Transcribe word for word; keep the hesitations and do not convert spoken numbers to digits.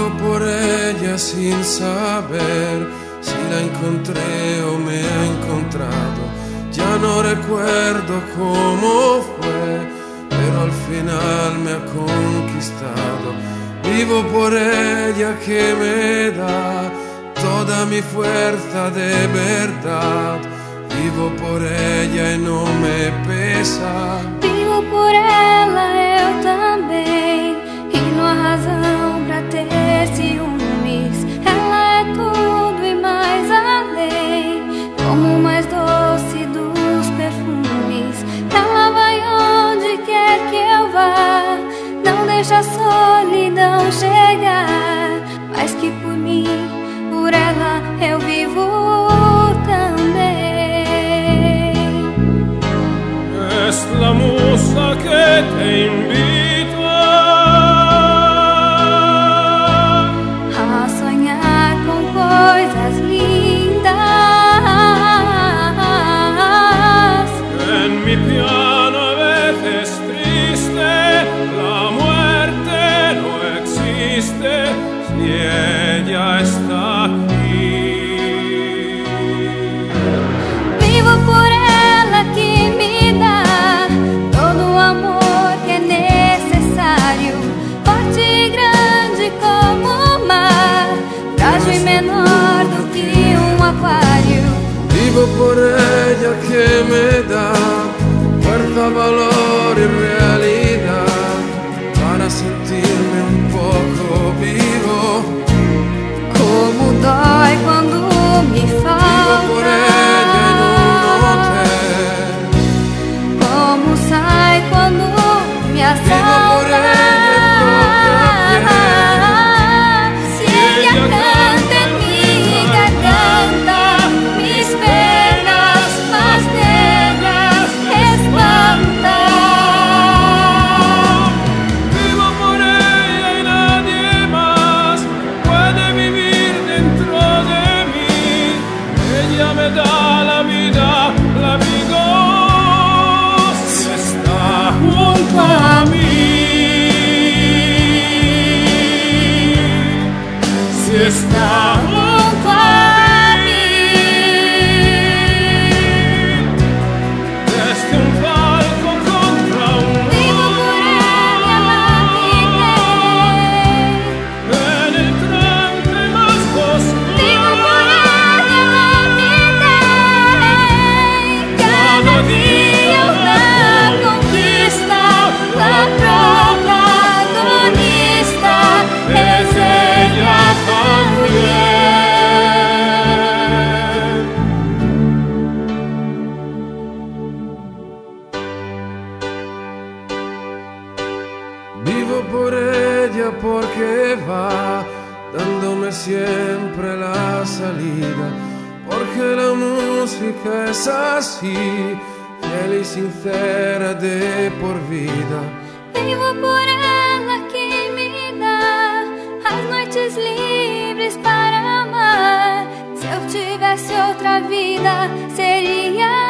Vivo por ella sin saber si la encontré o me ha encontrado. Ya no recuerdo cómo fue, pero al final me ha conquistado. Vivo por ella que me da toda mi fuerza de verdad. Vivo por ella e não me pesa. Vivo por ela, eu também, e não há razão pra ter ciúmes. Ela é tudo e mais além, como o mais doce dos perfumes. Ela vai onde quer que eu vá, não deixa a solidão chegar. Mais que por mim, por ela eu vivo também. Es la musa que te invita a sonhar com coisas lindas. en mi piano a veces triste. La muerte no existe si ella está aquí. Vivo por ela que me dá todo o amor que é necessário, forte e grande como o mar, frágil e menor do que um aquário. Vivo por ella que me da fuerza, valor y realidad para sentirme un poco vivo. Como dói quando me Vivo por ella en un hotel. falta, como sai quando me Vivo por assalta. ella en propia piel. Se ella canta en mi garganta, mis penas más negras espanta. Vivo por ella y nadie más puede vivir dentro de mí. Ella me da la vida, la vida si está junto a mí. Si está junto a mí. Desde un palco contra un Vivo por ella, naveguei. penetrante más oscuro. Vivo por ella, naveguei. Cada dia una conquista, la protagonista es ella también. Vivo por ella porque va dándome siempre la salida, porque la música es así, fiel y sincera de por vida. Vivo por ela que me dá as noites livres para amar. Se eu tivesse outra vida, seria